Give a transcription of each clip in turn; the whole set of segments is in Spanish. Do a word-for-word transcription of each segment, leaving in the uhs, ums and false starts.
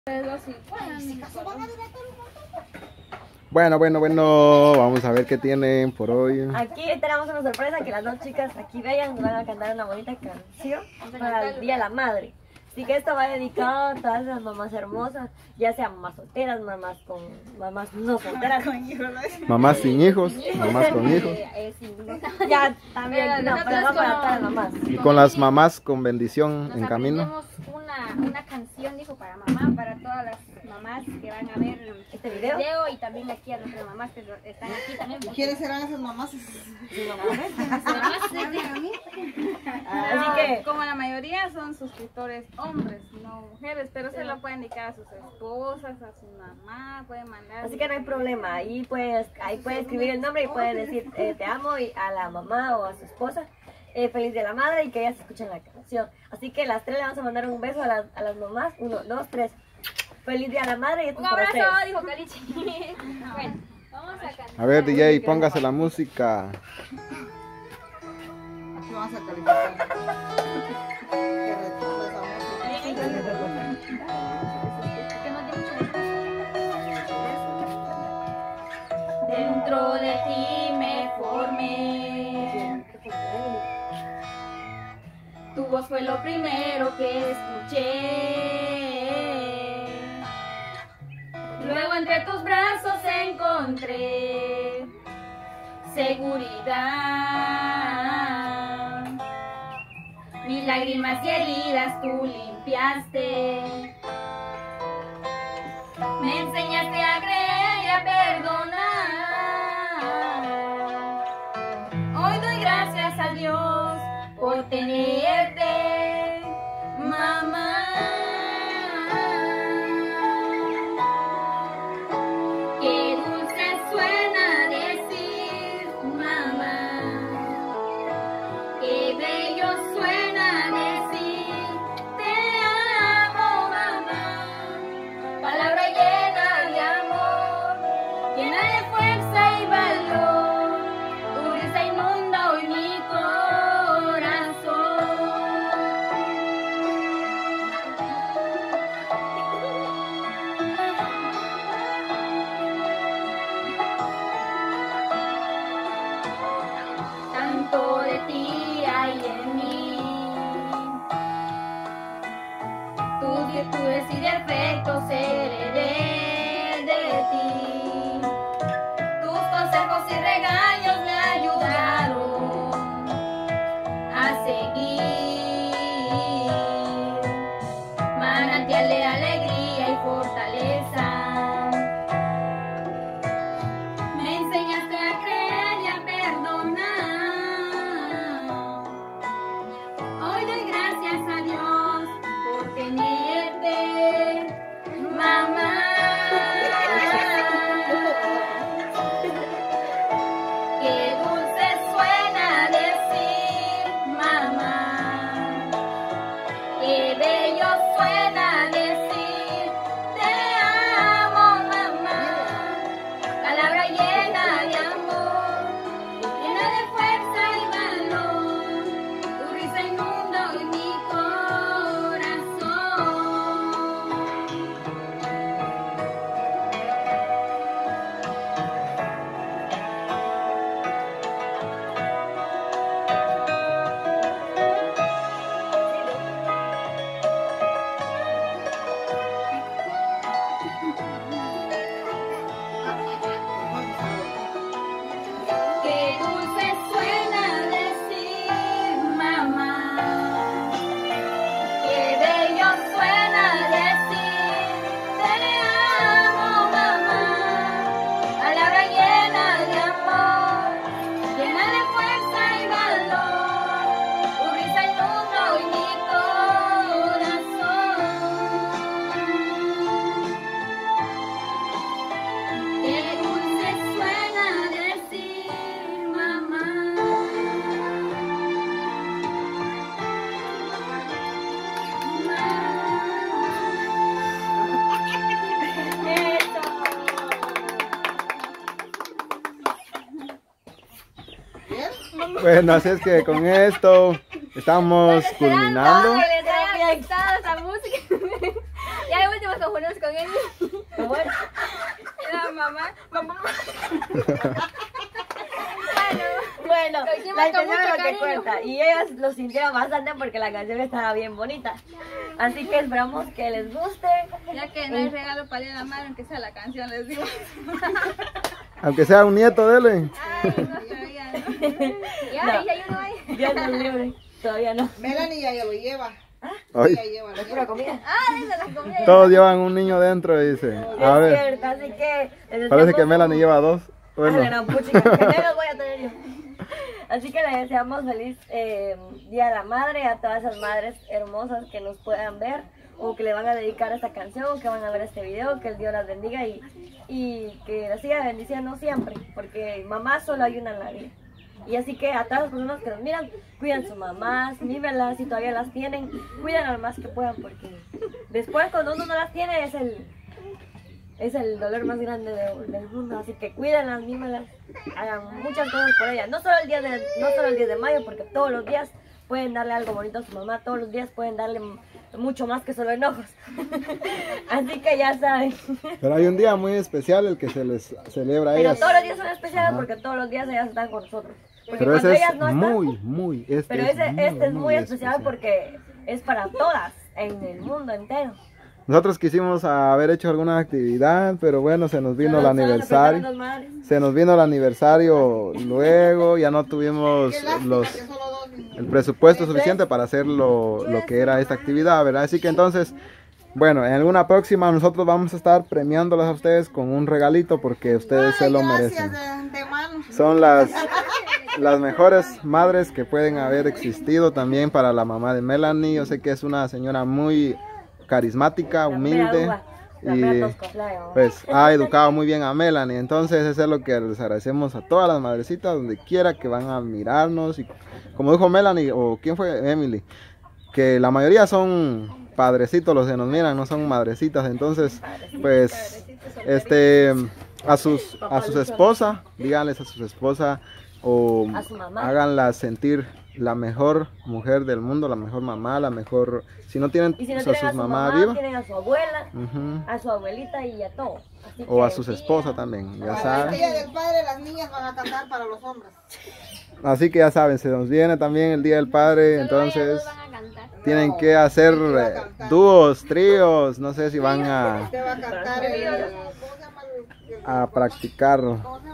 Bueno, bueno, bueno, vamos a ver qué tienen por hoy. Aquí tenemos una sorpresa que las dos chicas aquí vean, nos van a cantar una bonita canción para el Día de la Madre. Así que esto va dedicado a todas las mamás hermosas, ya sean mamás solteras, mamás con mamás no solteras, Mamás sin hijos, mamás con hijos. Ya también, no, pero no para todas las mamás. Y con las mamás con bendición en camino. Tenemos una, una canción, dijo, para mamá, para todas las mamás que van a ver este video, video y también aquí a nuestras mamás que están aquí también. ¿Quiénes serán esas mamás? Así que, como la mayoría son suscriptores hombres, no mujeres, pero se lo pueden dedicar a sus esposas, a su mamá, pueden mandar. Así que no hay problema, ahí puedes, ahí puede escribir el nombre y puede decir eh, te amo y a la mamá o a su esposa. Eh, feliz Día de la Madre y que ellas escuchen la canción. Así que las tres le vamos a mandar un beso a las, a las mamás. Uno, dos, tres. Feliz Día de la Madre y esto Un es para abrazo, ustedes. dijo Calichi. Bueno, vamos a cantar. A ver, D J, póngase la música. Aquí vamos a calificar. Que retumbe esa Dentro de ti me formé. Tu voz fue lo primero que escuché. Luego entre tus brazos encontré seguridad. Mis lágrimas y heridas tú limpiaste. Me enseñaste a creer y a perdonar. Hoy doy gracias a Dios por tenerte, mamá. Qué dulce suena decir mamá. Qué bello suena decir te amo, mamá. Palabra llena de amor, llena de fuerza y valor. Tu risa inunda hoy mi corazón. Tanto de ti hay en mí, tus virtudes y defectos heredé de ti. Tus consejos y regaños me ayudaron a seguir. Manantial de alegría y fortaleza. Me enseñaste a creer y a perdonar. Hoy doy gracias a Dios por tenerte, mamá. Qué dulce suena decir mamá. Qué bello suena decir te amo, mamá. Palabra llena de amor, llena de fuerza y valor. Tu risa inunda hoy mi corazón. Qué dulce suena decir mamá. Qué bello suena decir te amo, mamá. Palabra llena de amor, llena de fuerza y valor. Tu risa inunda hoy mi corazón. Qué dulce suena decir mamá. Bueno, así es que con esto estamos culminando. Les haya gustado esa música. Ya de último, con con él. ¿Cómo es? La mamá, mamá. Bueno, Lo hicimos la con intención mucho es lo que cariño. cuenta. Y ellas lo sintieron bastante porque la canción estaba bien bonita. Así que esperamos que les guste. Ya que no hay regalo para el día de la madre, aunque sea la canción, les digo. Aunque sea un nieto de él. Ay, no todavía, ¿no? Ya, No. ya hay uno ahí. Dios nos libre. Todavía no. Melanie ya, ya lo lleva. Ay, Ya lleva. Es pura comida. Ah, esa la comida. todos llevan un niño dentro, dice. A Es ver, cierto, así que les parece que deseamos Melanie lleva dos. Ah, la Bueno, gran puchica, que menos voy a tener yo. Así que le deseamos feliz eh, Día de la Madre a todas esas madres hermosas que nos puedan ver o que le van a dedicar esta canción o que van a ver este video, que el Dios las bendiga y, y que las siga bendiciendo siempre, porque mamá solo hay una en la vida. Y así que a todas las personas que nos miran, cuidan sus mamás, mímenlas si todavía las tienen, cuidan lo más que puedan, porque después cuando uno no las tiene es el... Es el dolor más grande de- del mundo, así que cuídenlas, mímenlas, hagan muchas cosas por ellas. No solo el día de, no solo el diez de mayo, porque todos los días pueden darle algo bonito a su mamá, todos los días pueden darle m- mucho más que solo enojos. Así que ya saben. pero hay un día muy especial el que se les celebra a Pero ellas. todos los días son especiales Ajá. porque todos los días ellas están con nosotros. Porque Pero cuando ese es ellas no están, muy, muy, este pero es ese, muy, este es muy especial especial. porque es para todas en el mundo entero. Nosotros quisimos haber hecho alguna actividad, pero bueno, se nos vino el Solo- solo aniversario. nos presentaron las madres. Se nos vino el aniversario luego, ya no tuvimos Qué lástima los, que solo dos. el presupuesto suficiente para hacer lo, lo que era esta actividad, ¿verdad? Así que entonces, bueno, en alguna próxima nosotros vamos a estar premiándolas a ustedes con un regalito porque ustedes se Ay, lo gracias merecen. de, de mano. Son las, las mejores madres que pueden haber existido también para la mamá de Melanie. Yo sé que es una señora muy carismática, La mera humilde uva, la y mera tosco, la de- pues ha educado muy bien a Melanie. Entonces eso es lo que les agradecemos a todas las madrecitas donde quiera que van a mirarnos. Y como dijo Melanie, o quién fue, Emily, que la mayoría son padrecitos los que nos miran, no son madrecitas. Entonces pues este a sus a sus esposas, díganles a sus esposas o A su mamá. háganlas sentir la mejor mujer del mundo, la mejor mamá, la mejor, si no tienen Y si no a tienen a sus su mamás mamá, vivas, tienen a su abuela, ujú, a su abuelita y a todo. Así o a que- sus esposas también, ya Para el saben. día del padre, las niñas van a cantar para los hombres. Así que ya saben, se nos viene también el Día del Padre, Solo ellas entonces dos van a cantar. tienen que hacer ¿quién va a eh, cantar? dúos, tríos, no sé si van a, Usted va a cantar el... ¿Cómo se llama el- el- a practicar. ¿Cómo se llama?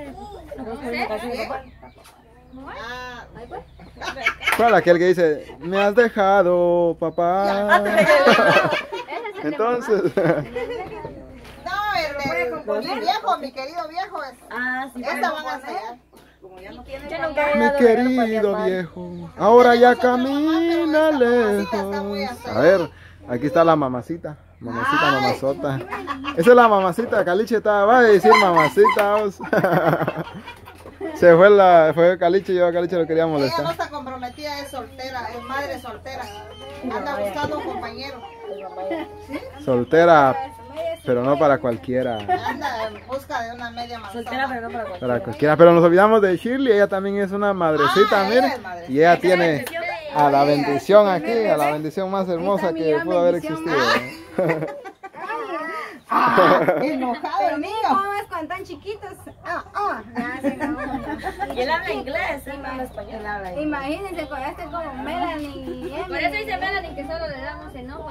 Ah, ¿Cuál aquel que dice, me has dejado, papá? Ese es el de Entonces, no, el de mi viejo, mi querido viejo es... Ah, sí, Esta pero- van a ensayar. Yo nunca he mi dado regalo para mi querido papá. viejo, ahora ya Nosotros mamá, pero camina esta mamacita está muy lejos. fea. A ver, aquí está la mamacita. Mamacita, Ay. mamazota. Esa es la mamacita, Caliche estaba, va a decir mamacita. vos. Se fue la, fue Caliche, yo a Caliche lo quería Ella no molestar. está comprometida, es soltera, es madre soltera. Anda buscando un compañero. Soltera, pero no para cualquiera. Anda en busca de una media Soltera, manzana. pero no para Para cualquiera. cualquiera, pero nos olvidamos de Shirley, ella también es una madrecita, Ah, ella mire. es madrecita. Y ella tiene a la bendición aquí, a la bendición más hermosa que pudo haber existido. Ah, enojado el niño. ¿Cómo es cuando están chiquitos? Ah, ah, ya se acabó. Y él habla inglés, él no habla español. Imagínense con este como Melanie. Por eso dice Melanie que solo le damos enojo.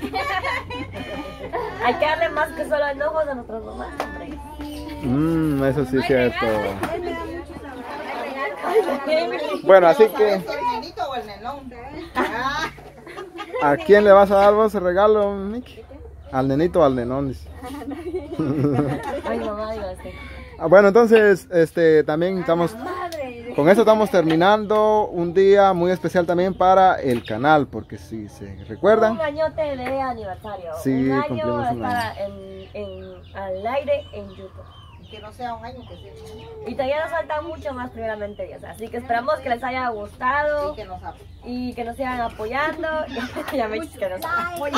Hay que darle más que solo enojos a nuestras mamás, hombre. Mm, eso sí es cierto. Él me da mucho sabor. Bueno, así ¿Sabes que, si el nenito o el nenón? Ah, ¿a quién le vas a dar vos el regalo, Nicky? Al nenito o al nenón. dice. Ay, mamá, digo este. Ah, bueno, entonces, este, también estamos, con eso estamos terminando un día muy especial también para el canal, porque si se recuerdan, Un añote de aniversario. Sí, un año cumplimos un estar en, en, al aire en YouTube. que no sea un año que sea. Y todavía nos falta mucho más primeramente Dios. Así que esperamos que les haya gustado Y que nos apoye. y que nos sigan apoyando. Ya me dices que nos apoyen.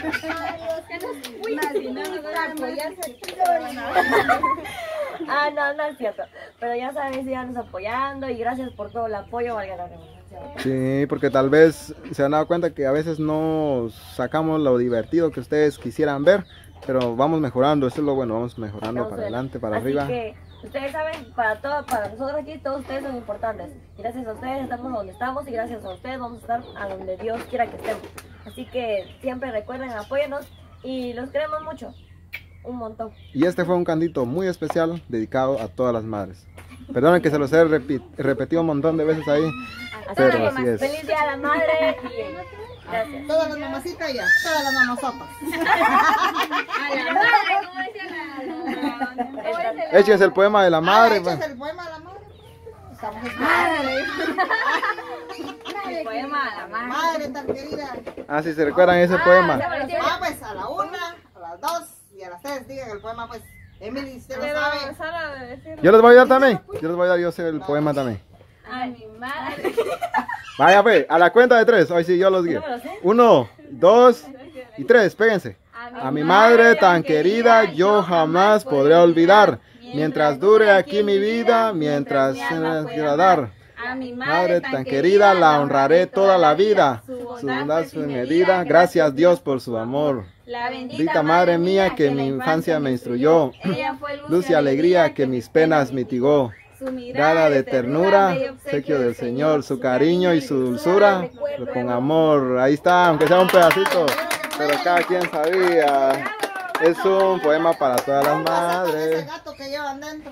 Ah, no, no es cierto. Pero ya saben, síganos apoyando y gracias por todo el apoyo, valga la redundancia. sí, porque tal vez se han dado cuenta que a veces no sacamos lo divertido que ustedes quisieran ver, pero vamos mejorando, eso es lo bueno, vamos mejorando Vamos para a ver. adelante, para Así arriba. que ustedes saben, para todo, para nosotros aquí, todos ustedes son importantes. Gracias a ustedes estamos donde estamos y gracias a ustedes vamos a estar a donde Dios quiera que estemos. Así que siempre recuerden, apóyennos y los queremos mucho. Un montón. Y este fue un candito muy especial dedicado a todas las madres. Perdonen que se los he repi- repetido un montón de veces ahí, Así pero que, así es. feliz día a la madre y gracias. Todas las mamacitas ya, todas las mamazotas. A la madre, como decía la... la- Échense el poema de la madre. Ah, pues. ¿echas el poema a la madre? Estamos esperando. El poema a la madre. Madre tan querida. Ah, si se recuerdan ese poema. Ah, pues a la una, a las dos y a las tres digan el poema, pues. Emily, usted lo Pero sabe. Sara de decir Yo les voy a ayudar también. Yo les voy a ayudar, yo sé el poema también. A mi madre. Vaya pues, a la cuenta de tres. Hoy sí, yo los guío. No me lo sé. Uno, dos y tres. Péguense. A mi madre tan querida yo jamás podré olvidar. Mientras dure aquí mi vida, mientras se me quiera dar. A mi Madre tan querida, la honraré toda la vida. Su bondad sin medida, gracias Dios por su amor. La Bendita Madre mía que en mi infancia me instruyó. Ella fue Luz y alegría que mis penas mitigó. Su mirada Dada de ternura, obsequio del Señor, su cariño y su dulzura, con amor. Ahí está, aunque sea un pedacito, pero cada quien sabía. Es un poema para todas las Ese madres. gato que llevan dentro.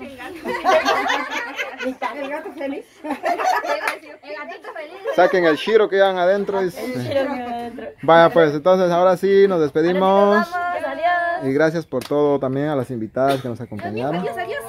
El gato feliz. El gatito feliz. Saquen el shiro que llevan adentro. y- Quiero que adentro. Vaya pues, entonces ahora sí nos despedimos. Ahora sí nos vamos, adiós. Y gracias por todo también a las invitadas que nos acompañaron. Adiós, adiós.